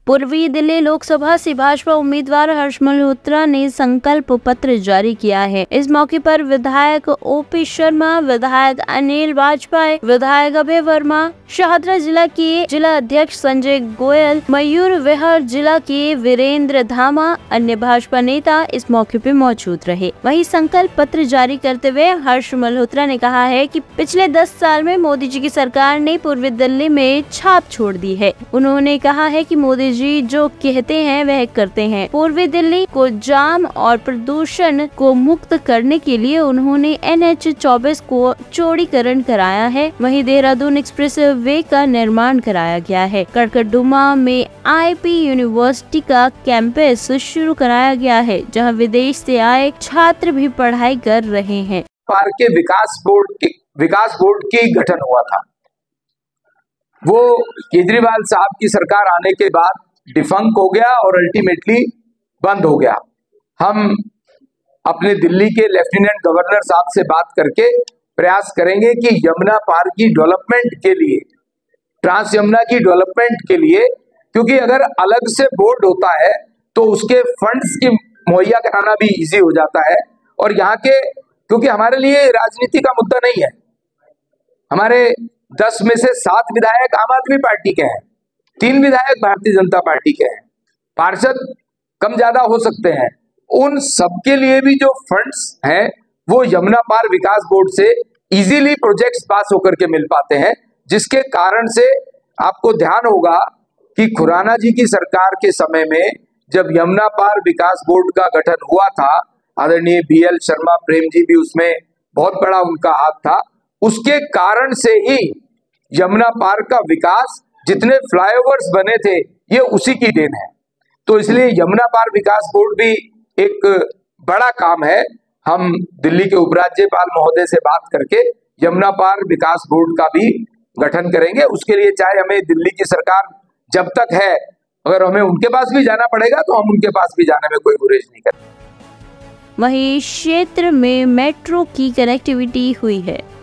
पूर्वी दिल्ली लोकसभा से भाजपा उम्मीदवार हर्ष मल्होत्रा ने संकल्प पत्र जारी किया है। इस मौके पर विधायक ओपी शर्मा, विधायक अनिल वाजपेयी, विधायक अभय वर्मा, शाहदरा जिला के जिला अध्यक्ष संजय गोयल, मयूर विहार जिला के वीरेंद्र धामा, अन्य भाजपा नेता इस मौके पे मौजूद रहे। वहीं संकल्प पत्र जारी करते हुए हर्ष मल्होत्रा ने कहा है कि पिछले 10 साल में मोदी जी की सरकार ने पूर्वी दिल्ली में छाप छोड़ दी है। उन्होंने कहा है कि मोदी जी जो कहते हैं वह करते हैं। पूर्वी दिल्ली को जाम और प्रदूषण को मुक्त करने के लिए उन्होंने NH-24 को चौड़ीकरण कराया है। वहीं देहरादून एक्सप्रेस वे का निर्माण कराया गया है। कड़कड़डुमा में IP यूनिवर्सिटी का कैंपस शुरू कराया गया है, जहां विदेश से आए छात्र भी पढ़ाई कर रहे हैं। पार्क के विकास बोर्ड की गठन हुआ था, वो केजरीवाल साहब की सरकार आने के बाद डिफंक हो गया और अल्टीमेटली बंद हो गया। हम अपने दिल्ली के लेफ्टिनेंट गवर्नर साहब से बात करके प्रयास करेंगे कि यमुना पार की डेवलपमेंट के लिए, ट्रांस यमुना की डेवलपमेंट के लिए, क्योंकि अगर अलग से बोर्ड होता है तो उसके फंड्स की मुहैया कराना भी इजी हो जाता है। और यहाँ के, क्योंकि हमारे लिए राजनीति का मुद्दा नहीं है, हमारे 10 में से 7 विधायक आम आदमी पार्टी के हैं, 3 विधायक भारतीय जनता पार्टी के हैं, पार्षद कम ज्यादा हो सकते हैं। उन सबके लिए भी जो फंड्स हैं वो यमुना पार विकास बोर्ड से इजीली प्रोजेक्ट्स पास होकर के मिल पाते हैं, जिसके कारण से आपको ध्यान होगा कि खुराना जी की सरकार के समय में जब यमुना पार विकास बोर्ड का गठन हुआ था, आदरणीय BL शर्मा प्रेम जी भी उसमें बहुत बड़ा उनका हाथ था। उसके कारण से ही यमुना पार का विकास, जितने फ्लाईओवर्स बने थे, ये उसी की देन है। तो इसलिए यमुना पार विकास बोर्ड भी एक बड़ा काम है। हम दिल्ली के उपराज्यपाल महोदय से बात करके यमुना पार विकास बोर्ड का भी गठन करेंगे। उसके लिए चाहे हमें दिल्ली की सरकार जब तक है, अगर हमें उनके पास भी जाना पड़ेगा तो हम उनके पास भी जाने में कोई गुरेज नहीं करेंगे। वहीं क्षेत्र में मेट्रो की कनेक्टिविटी हुई है।